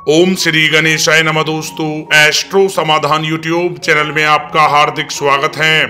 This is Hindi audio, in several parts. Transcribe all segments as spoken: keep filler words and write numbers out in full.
ओम श्री गणेशाय नमः। दोस्तों, एस्ट्रो समाधान यूट्यूब चैनल में आपका हार्दिक स्वागत है।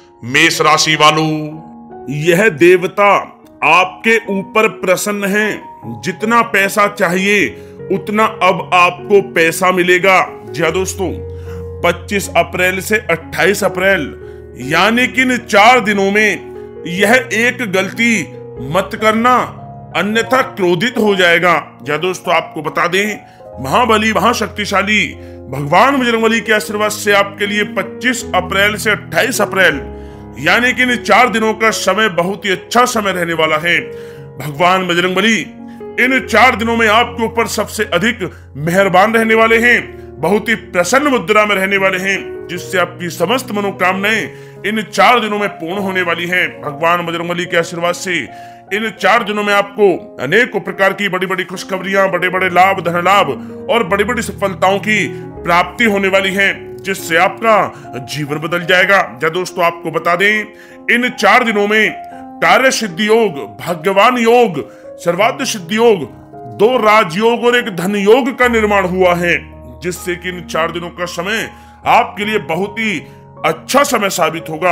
मेष राशि वालों, यह देवता आपके ऊपर प्रसन्न हैं। जितना पैसा चाहिए उतना अब आपको पैसा मिलेगा। जी हाँ दोस्तों, पच्चीस अप्रैल से अट्ठाईस अप्रैल यानी कि इन चार दिनों में यह एक गलती मत करना, अन्यथा क्रोधित हो जाएगा। जी हाँ दोस्तों, आपको बता दें, महाबली महाशक्तिशाली भगवान बजरंगबली के आशीर्वाद से आपके लिए पच्चीस अप्रैल से अट्ठाईस अप्रैल यानी कि इन चार दिनों का समय बहुत ही अच्छा समय रहने वाला है। भगवान बजरंगबली इन चार दिनों में आपके ऊपर सबसे अधिक मेहरबान रहने वाले हैं, बहुत ही प्रसन्न मुद्रा में रहने वाले हैं, जिससे आपकी समस्त मनोकामनाएं इन चार दिनों में पूर्ण होने वाली हैं। भगवान बजरंगबली के आशीर्वाद से इन चार दिनों में आपको अनेक प्रकार की बड़ी बड़ी खुशखबरियां, बड़े बड़े लाभ, धन लाभ और बड़ी बड़ी सफलताओं की प्राप्ति होने वाली है, जिससे आपका जीवन बदल जाएगा। या दोस्तों, आपको बता दें, इन चार दिनों में कार्य सिद्धि योग, भाग्यवान योग, सर्वार्थ सिद्धि योग, दो राजयोग और एक धन योग का निर्माण हुआ है, जिससे कि इन चार दिनों का समय आपके लिए बहुत ही अच्छा समय साबित होगा,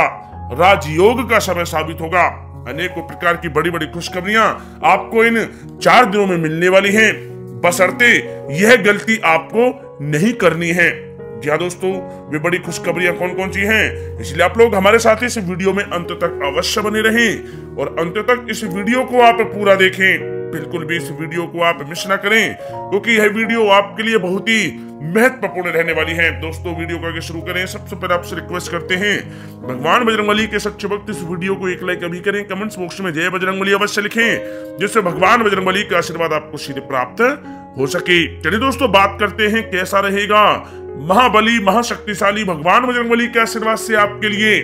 राजयोग का समय साबित होगा। अनेकों प्रकार की बड़ी बड़ी खुशखबरियां आपको इन चार दिनों में मिलने वाली हैं, बशर्ते यह गलती आपको नहीं करनी है। जी हाँ दोस्तों, वे बड़ी खुशखबरियां कौन कौन सी हैं, इसलिए आप लोग हमारे साथ इस वीडियो में अंत तक अवश्य बने रहें और अंत तक इस वीडियो को आप पूरा देखें। बिल्कुल भी इस वीडियो को आप मिस ना करें, क्योंकि यह वीडियो आपके लिए बहुत ही महत्वपूर्ण रहने वाली है। दोस्तों, वीडियो को आगे शुरू करें, सबसे पहले आपसे रिक्वेस्ट करते हैं, भगवान बजरंगबली के सच्चे भक्त इस वीडियो को एक लाइक अभी करें, कमेंट्स बॉक्स में जय बजरंगबली अवश्य लिखें, जिससे भगवान बजरंगबली का आशीर्वाद आपको सीधे प्राप्त हो सके। चलिए दोस्तों, बात करते हैं कैसा रहेगा महाबली महाशक्तिशाली भगवान बजरंगबली के आशीर्वाद से आपके लिए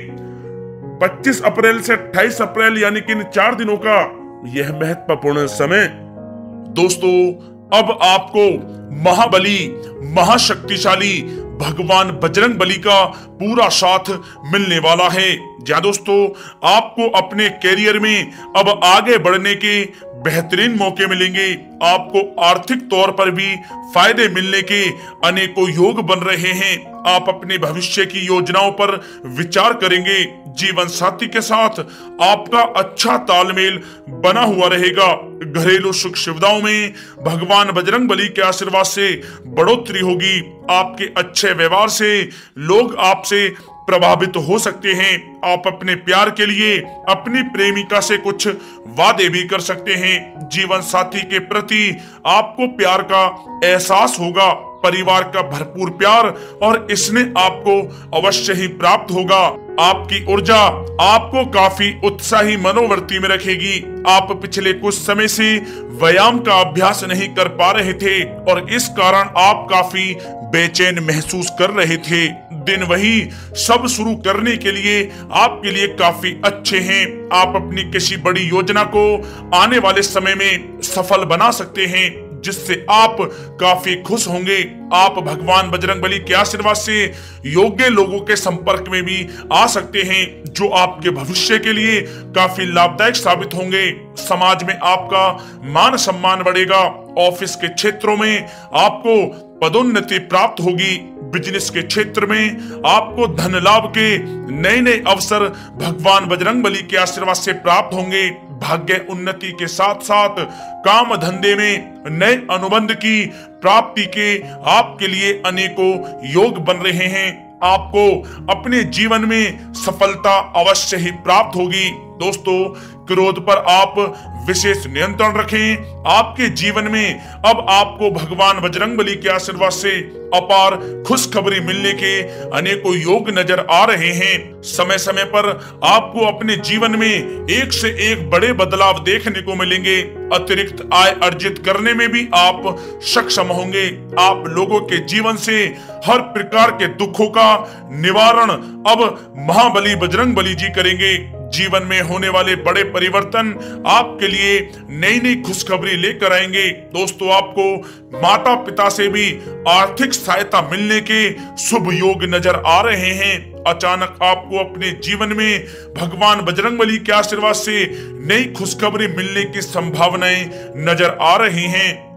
पच्चीस अप्रैल से अट्ठाईस अप्रैल यानी कि इन चार दिनों का यह महत्वपूर्ण समय। दोस्तों, अब आपको महाबली महाशक्तिशाली भगवान बजरंगबली का पूरा साथ मिलने वाला है। जी दोस्तों, आपको अपने कैरियर में अब आगे बढ़ने के बेहतरीन मौके मिलेंगे। आपको आर्थिक तौर पर भी फायदे मिलने के अनेकों योग बन रहे हैं। आप अपने भविष्य की योजनाओं पर विचार करेंगे। जीवन साथी के साथ आपका अच्छा तालमेल बना हुआ रहेगा। घरेलू सुख सुविधाओं में भगवान बजरंगबली के आशीर्वाद से बढ़ोतरी होगी। आपके अच्छे व्यवहार से लोग आपसे प्रभावित हो सकते हैं। आप अपने प्यार के लिए अपनी प्रेमिका से कुछ वादे भी कर सकते हैं। जीवन साथी के प्रति आपको प्यार का एहसास होगा, परिवार का भरपूर प्यार, और इसने आपको अवश्य ही प्राप्त होगा। आपकी ऊर्जा आपको काफी उत्साही मनोवृत्ति में रखेगी। आप पिछले कुछ समय से व्यायाम का अभ्यास नहीं कर पा रहे थे और इस कारण आप काफी बेचैन महसूस कर रहे थे। दिन वही सब शुरू करने के लिए आपके लिए काफी अच्छे हैं। आप अपनी किसी बड़ी योजना को आने वाले समय में सफल बना सकते हैं, जिससे आप काफी खुश होंगे। आप भगवान बजरंगबली के आशीर्वाद से योग्य लोगों के संपर्क में भी आ सकते हैं, जो आपके भविष्य के लिए काफी लाभदायक साबित होंगे। समाज में आपका मान सम्मान बढ़ेगा। ऑफिस के क्षेत्रों में आपको पदोन्नति प्राप्त होगी। बिजनेस के क्षेत्र में आपको धन लाभ के नए नए अवसर भगवान बजरंगबली के आशीर्वाद से प्राप्त होंगे। भाग्य उन्नति के साथ साथ काम धंधे में नए अनुबंध की प्राप्ति के आपके लिए अनेकों योग बन रहे हैं। आपको अपने जीवन में सफलता अवश्य ही प्राप्त होगी। दोस्तों, क्रोध पर आप विशेष नियंत्रण रखें। आपके जीवन में अब आपको भगवान बजरंगबली के आशीर्वाद से अपार खुशखबरी मिलने के अनेकों योग नजर आ रहे हैं। समय समय पर आपको अपने जीवन में एक से एक बड़े बदलाव देखने को मिलेंगे। अतिरिक्त आय अर्जित करने में भी आप सक्षम होंगे। आप लोगों के जीवन से हर प्रकार के दुखों का निवारण अब महाबली बजरंगबली जी करेंगे। जीवन में होने वाले बड़े परिवर्तन आपके लिए नई नई खुशखबरी लेकर आएंगे। दोस्तों, आपको माता पिता से भी आर्थिक सहायता मिलने के शुभ योग नजर आ रहे हैं। अचानक आपको अपने जीवन में भगवान बजरंगबली के आशीर्वाद से नई खुशखबरी मिलने की संभावनाएं नजर आ रही हैं।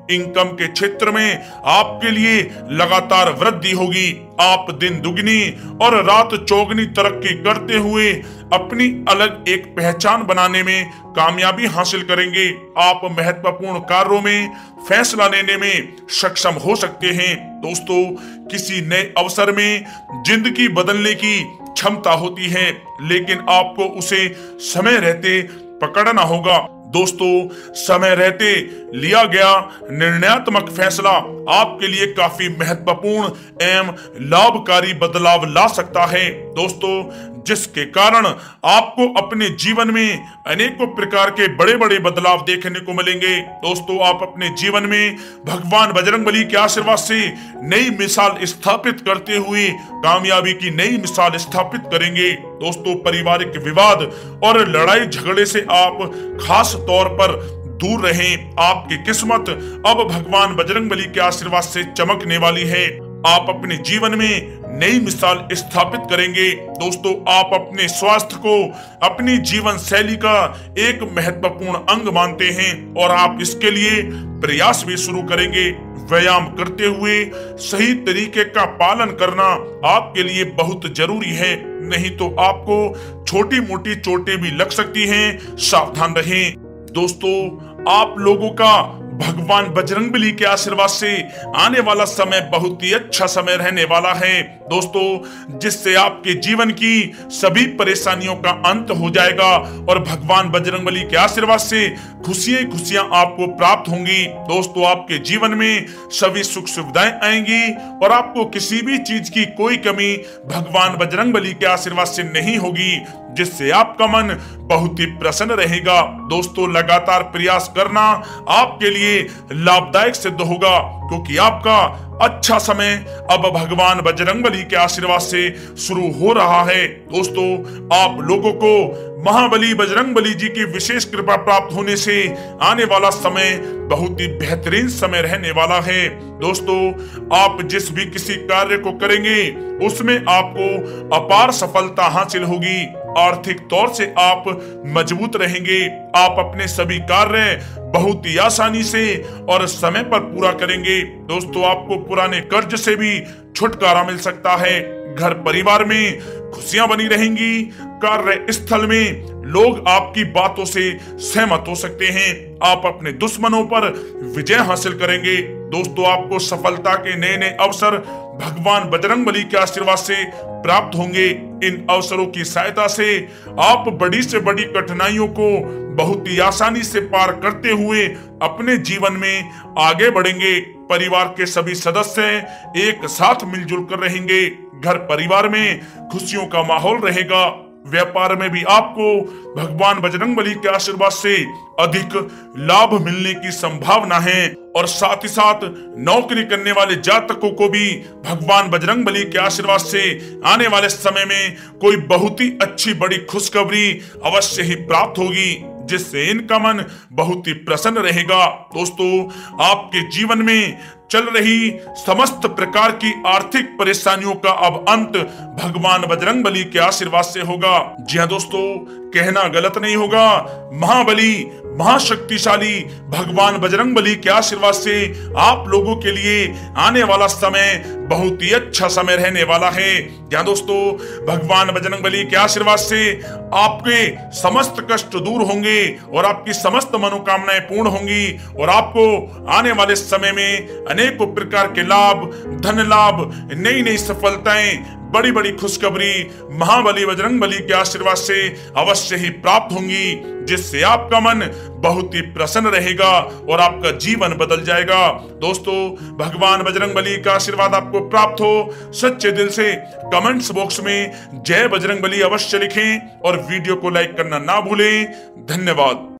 इनकम के क्षेत्र में आपके लिए लगातार वृद्धि होगी। आप दिन दुगनी और रात चौगनी तरक्की करते हुए अपनी अलग एक पहचान बनाने में कामयाबी हासिल करेंगे। आप महत्वपूर्ण कार्यों में फैसला लेने में सक्षम हो सकते हैं। दोस्तों, किसी नए अवसर में जिंदगी बदलने की क्षमता होती है, लेकिन आपको उसे समय रहते पकड़ना होगा। दोस्तों, समय रहते लिया गया निर्णयात्मक फैसला आपके लिए काफी महत्वपूर्ण एवं लाभकारी बदलाव ला सकता है। दोस्तों, जिसके कारण आपको अपने जीवन में अनेकों प्रकार के बड़े बड़े बदलाव देखने को मिलेंगे। दोस्तों, आप अपने जीवन में भगवान बजरंगबली के आशीर्वाद से नई मिसाल स्थापित करते हुए कामयाबी की नई मिसाल स्थापित करेंगे। दोस्तों, पारिवारिक विवाद और लड़ाई झगड़े से आप खास तौर पर दूर रहें। आपकी किस्मत अब भगवान बजरंगबली के आशीर्वाद से चमकने वाली है। आप अपने जीवन में नई मिसाल स्थापित करेंगे। दोस्तों, आप अपने स्वास्थ्य को अपनी जीवन शैली का एक महत्वपूर्ण अंग मानते हैं और आप इसके लिए प्रयास भी शुरू करेंगे। व्यायाम करते हुए सही तरीके का पालन करना आपके लिए बहुत जरूरी है, नहीं तो आपको छोटी मोटी चोटें भी लग सकती हैं। सावधान रहें। दोस्तों, आप लोगों का भगवान बजरंगबली के आशीर्वाद से आने वाला समय बहुत ही अच्छा समय रहने वाला है। दोस्तों, जिससे आपके जीवन की सभी परेशानियों का अंत हो जाएगा और भगवान बजरंगबली के आशीर्वाद से खुशियां खुशियां आपको प्राप्त होंगी। दोस्तों, आपके जीवन में सभी सुख सुविधाएं आएंगी और आपको किसी भी चीज की कोई कमी भगवान बजरंगबली के आशीर्वाद से नहीं होगी, जिससे आपका मन बहुत ही प्रसन्न रहेगा। दोस्तों, लगातार प्रयास करना आपके लिए लाभदायक सिद्ध होगा, क्योंकि आपका अच्छा समय अब भगवान बजरंगबली के आशीर्वाद से शुरू हो रहा है। दोस्तों, आप लोगों को महाबली बजरंगबली जी की विशेष कृपा प्राप्त होने से आने वाला समय बहुत ही बेहतरीन समय रहने वाला है। दोस्तों, आप जिस भी किसी कार्य को करेंगे उसमें आपको अपार सफलता हासिल होगी। आर्थिक तौर से आप मजबूत रहेंगे। आप अपने सभी कार्य बहुत ही आसानी से और समय पर पूरा करेंगे। दोस्तों, आपको पुराने कर्ज से भी छुटकारा मिल सकता है। घर परिवार में खुशियां बनी रहेंगी। कार्य स्थल में लोग आपकी बातों से सहमत हो सकते हैं। आप अपने दुश्मनों पर विजय हासिल करेंगे। दोस्तों, आपको सफलता के नए नए अवसर भगवान बजरंगबली के आशीर्वाद से प्राप्त होंगे। इन अवसरों की सहायता से आप बड़ी से बड़ी कठिनाइयों को बहुत ही आसानी से पार करते हुए अपने जीवन में आगे बढ़ेंगे। परिवार के सभी सदस्य एक साथ मिलजुल कर रहेंगे। घर परिवार में खुशियों का माहौल रहेगा। व्यापार में भी आपको भगवान बजरंगबली के आशीर्वाद से अधिक लाभ मिलने की संभावना है और साथ ही साथ नौकरी करने वाले जातकों को भी भगवान बजरंगबली के आशीर्वाद से आने वाले समय में कोई बहुत ही अच्छी बड़ी खुशखबरी अवश्य ही प्राप्त होगी, जिससे इनका मन बहुत ही प्रसन्न रहेगा। दोस्तों, आपके जीवन में चल रही समस्त प्रकार की आर्थिक परेशानियों का अब अंत भगवान बजरंगबली के आशीर्वाद से होगा। जी हाँ दोस्तों, कहना गलत नहीं होगा, महाबली महाशक्तिशाली भगवान बजरंगबली के आशीर्वाद से आप लोगों के लिए आने वाला समय बहुत ही अच्छा समय रहने वाला है। क्या दोस्तों, भगवान बजरंगबली के आशीर्वाद से आपके समस्त कष्ट दूर होंगे और आपकी समस्त मनोकामनाएं पूर्ण होंगी और आपको आने वाले समय में अनेकों प्रकार के लाभ, धन लाभ, नई नई सफलताएं, बड़ी बड़ी खुशखबरी महाबली बजरंगबली के आशीर्वाद से अवश्य ही प्राप्त होंगी, जिससे आपका मन बहुत ही प्रसन्न रहेगा और आपका जीवन बदल जाएगा। दोस्तों, भगवान बजरंगबली का आशीर्वाद आपको प्राप्त हो, सच्चे दिल से कमेंट्स बॉक्स में जय बजरंगबली अवश्य लिखें और वीडियो को लाइक करना ना भूलें। धन्यवाद।